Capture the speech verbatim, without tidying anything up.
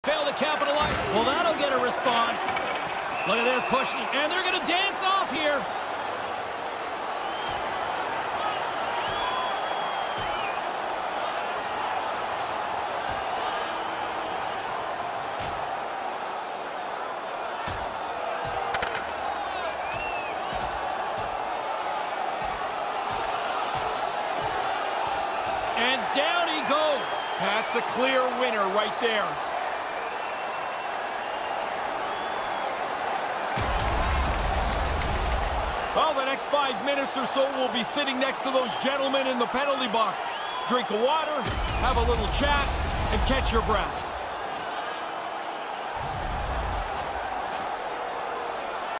Fail to capitalize. Well, that'll get a response. Look at this pushing, and they're going to dance off here. And down he goes. That's a clear winner right there. Well, the next five minutes or so, we'll be sitting next to those gentlemen in the penalty box. Drink of water, have a little chat, and catch your breath.